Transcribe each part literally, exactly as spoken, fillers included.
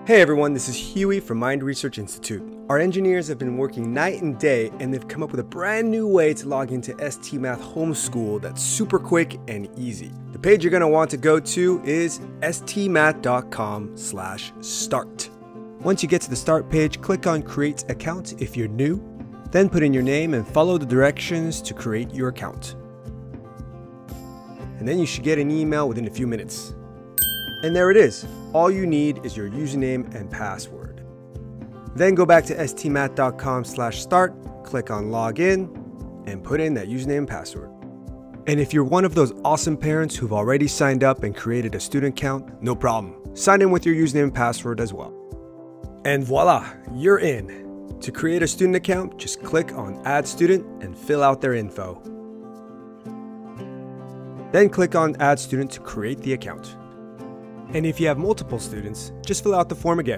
Hey everyone, this is Huey from Mind Research Institute. Our engineers have been working night and day and they've come up with a brand new way to log into S T Math Homeschool that's super quick and easy. The page you're going to want to go to is stmath.com slash start. Once you get to the start page, click on Create Account if you're new, then put in your name and follow the directions to create your account. And then you should get an email within a few minutes. And there it is. All you need is your username and password. Then go back to stmath.com slash start, click on login, and put in that username and password. And if you're one of those awesome parents who've already signed up and created a student account, no problem. Sign in with your username and password as well. And voila, you're in. To create a student account, just click on Add Student and fill out their info. Then click on Add Student to create the account. And if you have multiple students, just fill out the form again.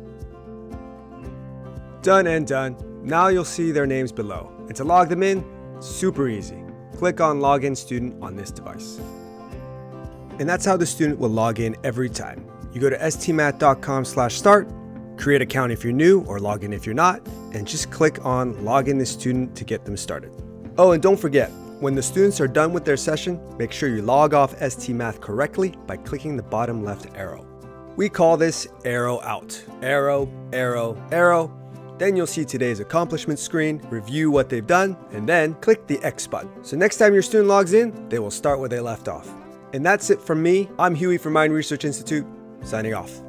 Done and done. Now you'll see their names below. And to log them in, super easy. Click on Login Student on this device. And that's how the student will log in every time. You go to stmath.com slash start, create an account if you're new or log in if you're not, and just click on Login the student to get them started. Oh, and don't forget, when the students are done with their session, make sure you log off S T Math correctly by clicking the bottom left arrow. We call this arrow out. Arrow, arrow, arrow. Then you'll see today's accomplishment screen, review what they've done, and then click the X button. So next time your student logs in, they will start where they left off. And that's it from me. I'm Huey from Mind Research Institute, signing off.